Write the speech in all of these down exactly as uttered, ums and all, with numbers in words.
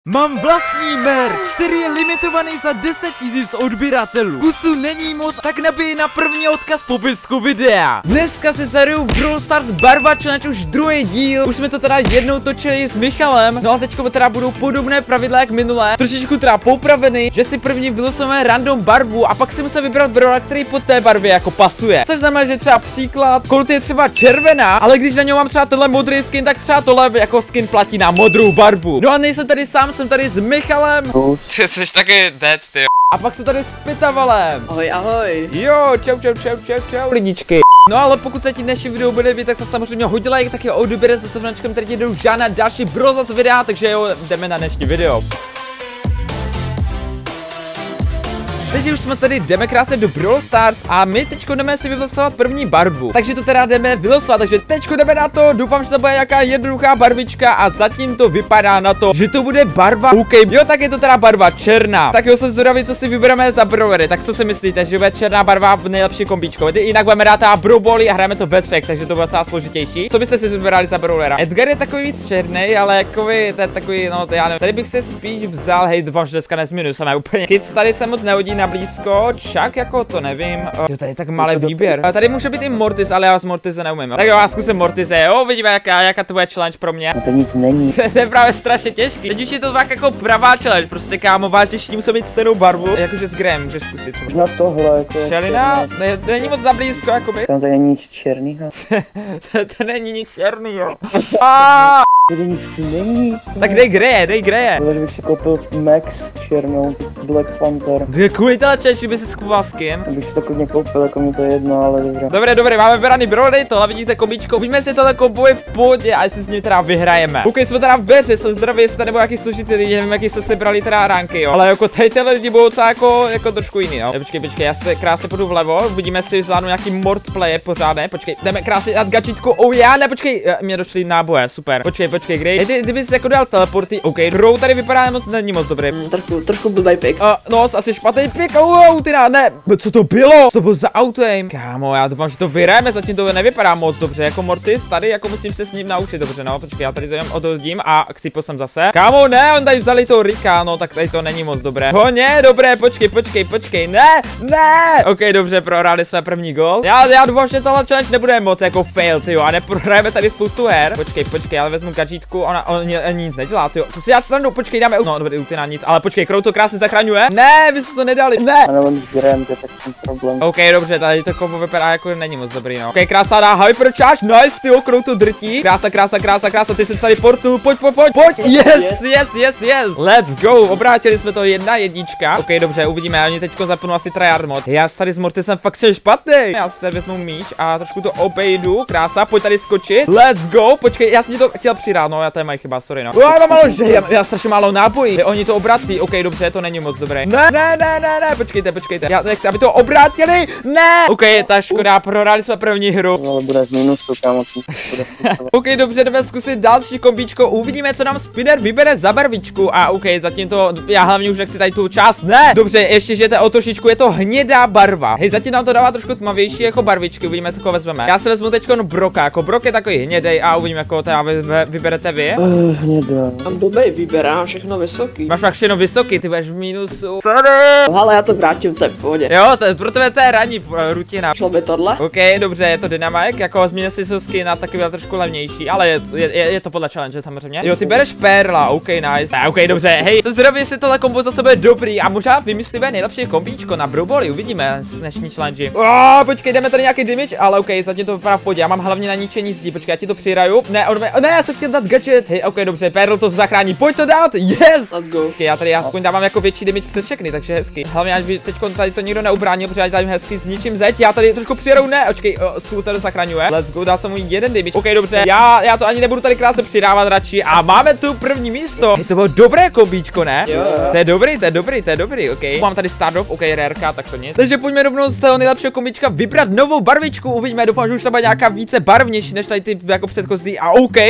Mám vlastní merch, který je limitovaný za deset tisíc odběratelů. Kusů není moc, tak nabij na první odkaz popisku videa. Dneska se zahraju v Brawl Stars Barva Challenge už druhý díl. Už jsme to teda jednou točili s Michalem. No a teďko teda budou podobné pravidla jak minulé. Trošičku teda poupravený, že si první vylosujeme random barvu a pak si musíme vybrat brawla, který po té barvě jako pasuje. Což znamená, že třeba příklad, Colt je třeba červená, ale když na něm mám třeba tenhle modrý skin, tak třeba tohle jako skin platí na modrou barvu. No a nejsem tady sám, jsem tady s Michalem. Ty jsi taky dead, ty. A pak jsem tady s Pitavalem. Ahoj, ahoj. Jo, čau, čau, čau, čau, čau, lidičky. No ale pokud se ti dnešní video bude líbit, tak se samozřejmě hodí like, taky odběr se sovnačkem, tady ti jdou žádná další Brawl Stars videa, takže jo, jdeme na dnešní video. Takže už jsme tady, jdeme krásně do Brawl Stars a my teďko jdeme si vylosovat první barvu. Takže to teda jdeme vylosovat, takže teďko jdeme na to, doufám, že to bude nějaká jednoduchá barvička a zatím to vypadá na to, že to bude barva OK. Jo, tak je to teda barva černá. Tak jo, jsem zvědavý, co si vybereme za brawlery. Tak co si myslíte, že bude černá barva nejlepší kombíčko? Jinak budeme dát a Brawl Bally a hrajeme to ve třech, takže to bude docela složitější. Co byste si vybrali za brawlera? Edgar je takový víc černý, ale jakoby to je takový, no to já nevím. Tady bych se spíš vzal, hej, doufám, že dneska nezminusujeme úplně. Kids tady se moc nehodí na blízko, čak jako to nevím. Jo, tady je tak malý výběr. A tady může být i Mortis, ale já s Mortise neumím. Tak jo, já zkusím Mortise, jo, vidíme jaká, jaká to bude challenge pro mě. To nic není. To je právě strašně těžký. Teď už je to tak jako pravá challenge, prostě kámo, vážně všichni musí mít stejnou barvu. Jakože s Grem, můžeš zkusit. Na tohle jako. Šelina? Ne, není moc na blízko, jakoby. Tam tady není nic černýho. To není nic černýho. Ah! Tady nic tu není. Tak dej Greje, dej Greje. Tohle bych si koupil Max černou, Black Panther. Kvůli téhle challenge by si skupoval skin. Bych si to klidně koupil, jako mi to je jedno, ale dobré. Dobré, dobré, máme vybraný brawl, dej tohle, vidíte kombíčko. Uvidíme si tohle kombo je v pohodě a jestli s ním teda vyhrajeme. Ok, jsme teda ve hře, jsem zdravý, jestli nebo jaký složitý lidi, nevím, jaký jste si brali teda ránky, jo. Ale jako tady tyhle lidi budou docela jako, jako trošku jiný, jo. Počkej, počkej, já se krásně půjdu vlevo, uvidíme si zvládnu nějaký mort play pořádné. Počkej, jdeme krásně dát gačičku. Oh já, ne, počkej, mě došly náboje, super. Počkej, počkej, Grey. Ty, ty bys jako dal teleporty, ok. Row tady vypadá moc, není moc dobrý. Mm, trochu, trochu blbý pik. Uh, no, asi špatný pik, wow, ty ne, co to bylo? To bylo za autem. Kámo, já doufám, že to vyhrajeme, zatím to nevypadá moc dobře, jako Mortis, tady jako musím se s ním naučit dobře, no, počkej, já tady to jen odhodím a chcípil jsem zase. Kámo, ne, on tady vzali toho Rika, no, tak tady to není moc dobré. Honě, dobré, počkej, počkej, počkej, ne, ne. Ok, dobře, prohráli jsme první gol. Já, já doufám, že tohle challenge nebude moc jako fail, tyjo, a neprohrajeme tady spoustu her. Počkej, počkej, ale vezmu gačítku, ona, on, on nic nedělá, tyjo. Co si já srandu, počkej, dáme, no, dobrý, ty na nic, ale počkej, Crow to krásně zachraňuje. Ne, vy jste to nedali, ne. Ano, on s Grem, to je takový problém. Ok, dobře, tady to kombo vypadá jako není moc dobrý, no. Ok, krása dá hypercharge, nice, tyjo, Crow to drtí. Krása, krása, krása, krása, ty jsi tady portu, pojď, pojď, pojď, pojď, yes, yes, yes, yes, let's go, obrátili jsme to jedna jednička. Ok, dobře, uvidíme, oni teďko zapnu asi tryhard mod. Já tady s Mortisem fakt jsem špatný. Já si tady vezmu míč a trošku to obejdu, krása, pojď tady skočit, let's go, počkej, já jsem to chtěl přidat, no, já to je moje chyba, sorry, no. Já mám málo, že já, já strašně málo nábojí, oni to obrací, ok, dobře, to není moc dobré. Ne, ne, ne, ne, ne, počkejte, počkejte, já nechci, aby to obrátili, ne. Ok, ta škoda, prohráli jsme první hru. No, ale bude z minusu, kámo. Ok, dobře, jdeme zkusit další kombíčko, uvidíme, co nám spinner vybere za barvičku a ok, zatím to, já hlavně už nechci tady tu část, ne. Dobře, ještě, že to o trošičku je to hnědá barva, hej, zatím nám to dává trošku tmavější jako barvičky, uvidíme, co vezmeme. Já se vezmu teďko no Broka, jako Brok je takový hnědej a uvidíme, jako teda vy, vy, vyberete vy. Uh, hnědá. Mám blbej výběr, já mám všechno vysoký. Máš fakt všechno vysoký, ty budeš v mínusu. No, ale já to vrátím, to je v pohodě. Jo, to, pro tebe to je ranní rutina. Šlo by tohle? Ok, dobře, je to Dynamite, jako změnil si skin na taky byl trošku levnější, ale je, je, je, je to podle challenge samozřejmě. Jo, ty bereš Perla, ok, nice. A, ok, dobře, hej, se zdraví, jestli tohle kombo za sebe dobrý a možná vymyslíme nejlepší kombíčko na Brawl Bally, uvidíme z dnešní challenge. Oh, počkej, jdeme tady nějaký damage, ale ok, zatím to vypadá v pohodě, já mám hlavně na ničení zdí, počkej, já ti to přihraju. Ne, on ne, já jsem chtěl dát gadget, hej, ok, dobře, Perl to zachrání, pojď to dát, yes! Let's go. Okay, já tady aspoň dávám jako větší damage přes všechny, takže hezky. Hlavně až by teď tady to nikdo neubránil, protože já tady hezky s ničím zeď, já tady trošku přijedou, ne, očkej, uh, Scooter zachraňuje. Let's go, dal jsem mu jeden damage. Ok, dobře, já, já to ani nebudu tady krásně přidávat radši a máme tu první místo. Hey, to bylo dobré kombíčko, ne? Jo. To je dobrý, to je dobrý, to je dobrý, ok. Mám tady Stardog, ok, rareka, tak to nic. Takže pojďme rovnou z toho nejlepšího kombíčka vybrat novou barvičku, uvidíme, doufám, že už to bude nějaká více barvnější než tady ty jako předchozí a ok, je to zajímavé.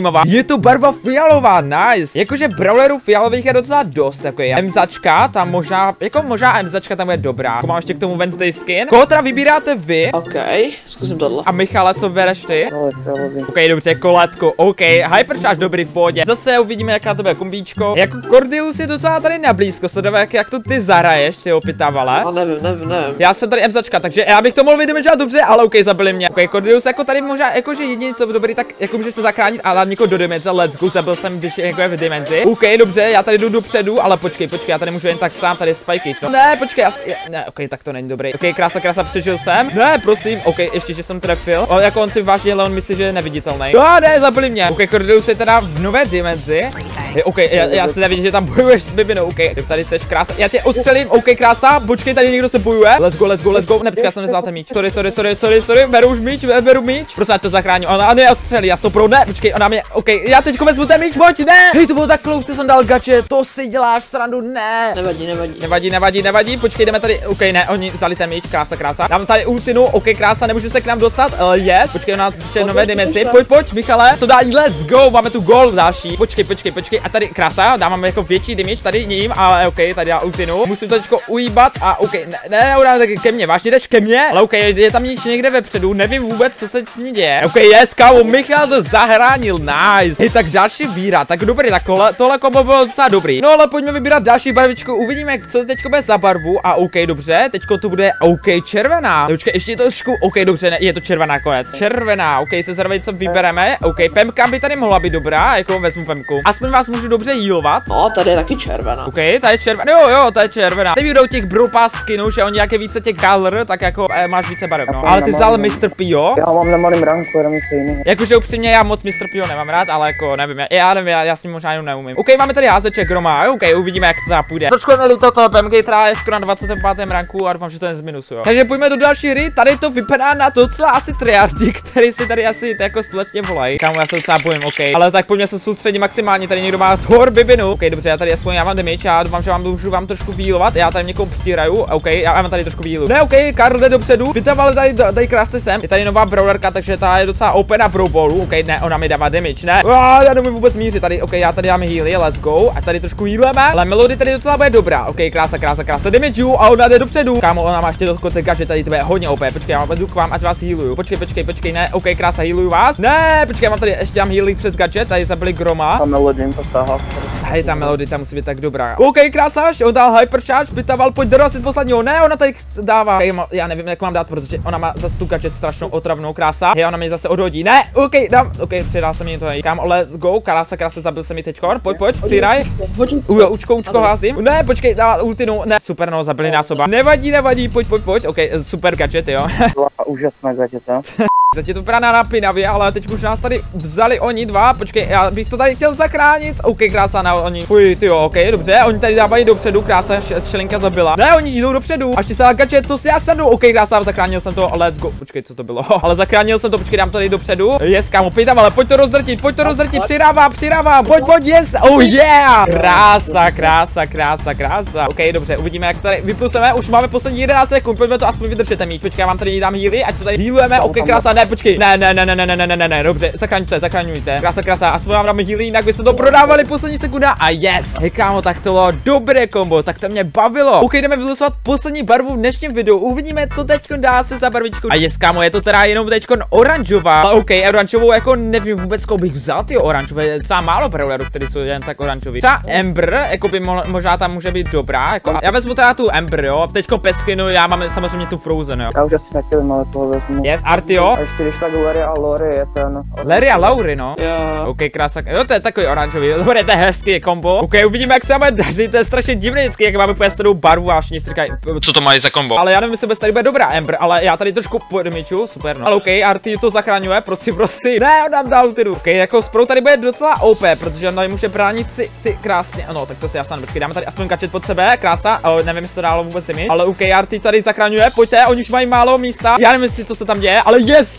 zajímavá. Je to barva fialová, nice. Jakože brawlerů fialových je docela dost, jako je. Mzačka, tam možná, jako možná Mzačka tam je dobrá. Jako mám ještě k tomu Wednesday skin. Koho teda vybíráte vy? OK, zkusím tohle. A Michale, co bereš ty? Ale fialový. OK, dobře, koletko, OK, Hypercharge dobrý v pohodě. Zase uvidíme, jaká to bude kombíčko. Jako Cordius je docela tady na blízko, sledové, jak, jak to ty zahraješ, ty opitávale. A nevím, nevím, nevím. Já jsem tady Mzačka, takže já bych to mohl vydimečovat dobře, ale OK, zabili mě. OK, Cordius jako tady možná, jakože jediný to dobrý, tak jako můžeš se zachránit a dát někoho do dimenze, let's go, zabil jsem, když jako je v dimenzi. OK, dobře, já tady jdu dopředu, ale počkej, počkej, já tady můžu jen tak sám, tady spajky, no. Ne, počkej, já, ne, OK, tak to není dobrý. OK, krása, krása, přežil jsem. Ne, prosím, OK, ještě, že jsem trefil. O, jako on si vážně, ale on myslí, že je neviditelný. No, ne, zabili mě. OK, Cordius je teda v nové dimenzi. Je, OK, já, já si nevidím, že tam bojuješ s Bibinou, OK, tady seš krása. Já tě ostřelím, OK, krása, počkej, tady někdo se bojuje. Let's go, let's go, let's go. Ne, počkej, já jsem nezval ten míč. Sorry, sorry, sorry, sorry, sorry, beru už míč, beru míč. Prostě to zachrání. Ona mě ostřelí, já to pro ne, počkej, ona mě, OK, já teďko vezmu ten míč, pojď, ne. Hej, to bylo tak close, jsem dal gače, to si děláš srandu, ne. Nevadí, nevadí. Nevadí, nevadí, nevadí, počkej, jdeme tady, OK, ne, oni vzali ten míč, krása, krása. Dám tady ultinu, OK, krása, nemůžu se k nám dostat, uh, yes, počkej, ona ještě nové dimenzi, pojď, pojď, Michale, to dá, let's go, máme tu gol další, počkej, počkej, počkej, a tady krása, dávám jako větší damage tady ním, ale OK, tady já ultinu, musím to teďko ujíbat a OK, ne, ne, ne, tak ke mně, vážně jdeš ke mně, ale OK, je tam nic někde vepředu, nevím vůbec, co se s ní děje, OK, yes, kámo, Michal to zahránil, nice, hej, tak další víra, tak dobrý, tak tohle, tohle kombo bylo docela dobrý, no ale pojďme vybírat další barvičku, uvidíme, co teďko bude za barvu a OK, dobře, teďko to bude OK, červená, počkej, ještě trošku, OK, dobře, ne, je to červená konec, červená, OK, se zrovna co vybereme, OK, Pemka by tady mohla být dobrá, jako vezmu Pemku, aspoň vás můžu dobře healovat. No, tady je taky červená. OK, tady je červená, jo, jo, tady je červená. Ty budou těch Brawl Pass skinů, že oni jak je více těch color, tak jako eh, máš více barev, no. Ale ty vzal mister Pio. Já ho mám na malém ranku, jenom něco jiného. Jakože upřímně já moc mister Pio nemám rád, ale jako nevím, já, já nevím, já, já s ním možná jenom neumím. OK, máme tady házeček Groma, OK, uvidíme, jak to půjde. Trošku mi líto toho Pemky, která je skoro na dvacátém pátém ranku a doufám, že to je z minusu, jo. Takže pojďme do další hry, tady to vypadá na docela asi triardi, který si tady asi jako společně volají. Kámo, já se docela bojím, OK. Ale tak pojďme se soustředit maximálně, tady někdo má Thor Bibinu. OK, dobře, já tady aspoň já mám damage, já doufám, že vám můžu vám trošku healovat, já tady někoho přitíraju, OK, já mám tady trošku healu. Ne, OK, Karl jde dopředu, vytavali tady, tady krásně sem, je tady nová brawlerka, takže ta je docela open na Brawl Ballu, OK, ne, ona mi dává damage, ne, oh, já nemůžu vůbec mířit tady, OK, já tady dám healy, let's go, a tady trošku healujeme, ale Melody tady docela bude dobrá, OK, krása, krása, krása, damageu a ona jde dopředu, kámo, ona má ještě dokonce gadget, tady to je hodně O P, počkej, já jdu k vám, ať vás healuju, počkej, počkej, počkej, ne, OK, krása, healuju vás, ne, počkej, já mám tady ještě dám healy přes gadget, tady zabili Groma. Ta Melody jim to tahá. Hej, ta Melody tam musí být tak dobrá. OK, krásáš, on dal Hypercharge, vytaval, pojď dorazit posledního, ne, ona tady dává. Okay, já nevím, jak mám dát, protože ona má zase tu gadget strašnou otravnou, krása. Hej, ona mě zase odhodí, ne, OK, dám, OK, přidal jsem mi to, hej, kam, let's go, krása, krása, zabil jsem mi teďkor, pojď, pojď, přidaj. Ujo, učko, učko, házím, ne, počkej, dává ultinu, ne, super, no, zabili nás oba. Nevadí, nevadí, pojď, pojď, pojď, OK, super gadget, jo. Úžasná gadgeta. Zatím to vypadá napínavě, ale teď už nás tady vzali oni dva, počkej, já bych to tady chtěl zachránit, OK, krása, na oni, fuj, tyjo, OK, dobře, oni tady dávají dopředu, krása, šelinka zabila, ne, oni jdou dopředu, a ještě se gadget, to si já sadu, OK, krása, zachránil jsem to, let's go, počkej, co to bylo, ale zachránil jsem to, počkej, dám to tady dopředu, yes, kámo, pojď tam, ale pojď to rozdrtit, pojď to rozdrtit, přidávám, přidávám, pojď, pojď, yes, oh yeah, krása, krása, krása, krása, OK, dobře, uvidíme, jak tady vypluseme, už máme poslední jedenáct sekund, pojďme to aspoň vydržet, mít, počkej, já vám tady dám healy, ať to tady healujeme, OK, krása, ne, počkej, ne, ne, ne, ne, ne, ne, ne, ne, ne, dobře, zachraňte, zachraňujte, krása, krása, aspoň vám dáme healy, jinak byste to prodávali poslední sekunda a yes, hej kámo, tak to bylo dobré kombo, tak to mě bavilo, OK, jdeme vylosovat poslední barvu v dnešním videu, uvidíme, co teďko dá se za barvičku, a yes, kámo, je to teda jenom teďko oranžová, ale OK, oranžovou jako nevím vůbec, koho bych vzal, ty oranžové, je docela málo brawlerů, který jsou jen tak oranžový, třeba Ember, jako by mo možná tam může být dobrá, jako, já vezmu teda tu Ember, jo, teďko peskinu, já mám samozřejmě tu Frozen, jo. Já už asi nechtěl, ale toho vezmu. Yes, Artio. A ještě když tak Larry a Lori je ten... Larry a Laury, no. Jo. OK, krása, jo, to je takový oranžový, dobré, to je hezký kombo. OK, uvidíme, jak se máme daří, to je strašně divné vždycky, jak máme úplně stejnou barvu a všichni si říkají, Co to mají za kombo? ale já nevím, jestli tady bude dobrá Ember, ale já tady trošku podmiču, super, no. Ale OK, Arty to zachraňuje, prosím, prosím, ne, on nám dal tyru. OK, jako Sprout tady bude docela O P, protože on tady může bránit si ty krásně, ano, tak to si jasně, počkej, dáme tady aspoň kačet pod sebe, krása, ale nevím, jestli to dalo vůbec damage, ale OK, Arty tady zachraňuje, pojďte, oni už mají málo místa, já nevím, jestli co se tam děje, ale yes,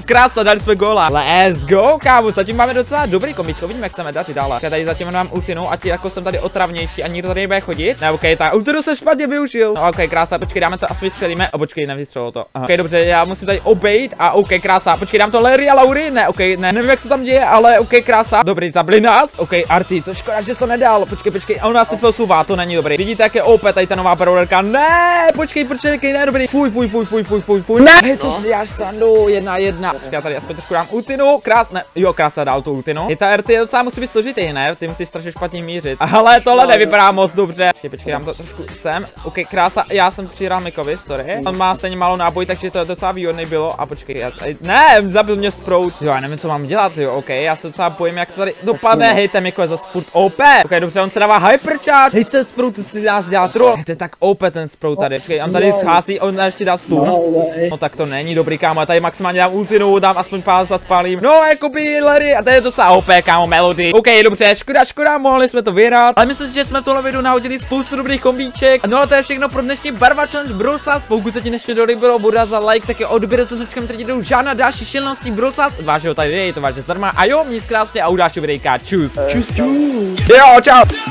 krása, dali jsme góla. Let's go, kámo, zatím máme docela dobrý komičko, vidíme, jak se máme dařit dále. Já tady zatím mám ultinu, ať jako jsem tady otravnější a nikdo tady nebude chodit. Ne, ok, tak ultinu se špatně využil. No, ok, krása, počkej, dáme to, aspoň střelíme. O, počkej, nevystřelilo to. Aha. Ok, dobře, já musím tady obejít a ok, krása, počkej, dám to Larry a Laury. Ne, ok, ne, nevím, jak se tam děje, ale ok, krása. Dobrý, zabili nás. Ok, Artis, to škoda, že jsi to nedal. Počkej, počkej, a on nás se posouvá, to není dobrý. Vidíte, jak je O P tady ta nová brawlerka? Ne, počkej, počkej, ne, dobrý. Fuj, fuj, fuj, fuj, fuj, fuj, fuj. Ne, je to si až sandu, jedna, jedna. Já tady aspoň trošku dám ultinu, krásné. Jo, krása dal tu ultinu. Je ta R T sám musí být složitý, ne? Ty musíš strašně špatně mířit. Ale tohle nevypadá moc dobře. Počkej, počkej, dám to trošku sem. Ok, krása, já jsem přihrál Mikovi, sorry. On má stejně málo náboj, takže to je docela výhodný bylo. A počkej, já tady... Ne, zabil mě Sprout. Jo, já nevím, co mám dělat, jo, ok, já se docela bojím, jak to tady dopadne. Hej, ten Miko je zase furt O P. Ok, dobře, on se dává hypercharge. Hej, ten Sprout si nás dělá troll. To je tak O P ten Sprout tady. Počkej, on tady schází, on ještě dá stůl. No tak to není dobrý, kámo, tady maximálně dám ultinu, dám aspoň pár za spálím. No, jakoby Larry, a to je docela O P, kámo, Melody. OK, dobře, škoda, škoda, mohli jsme to vyhrát. Ale myslím si, že jsme v tomhle videu nahodili spoustu dobrých kombíček. No ale to je všechno pro dnešní Barva Challenge Brawl Stars. Pokud se ti dnešní video líbilo, budu za like, tak je odběr se zvučkem, který jdou žádná další šilností Brawl Stars. Vážně ho tady je, je to vážně zdarma. A jo, měj krásně a u dalšího videjka. Čus. Čus, čus. Jo, čau.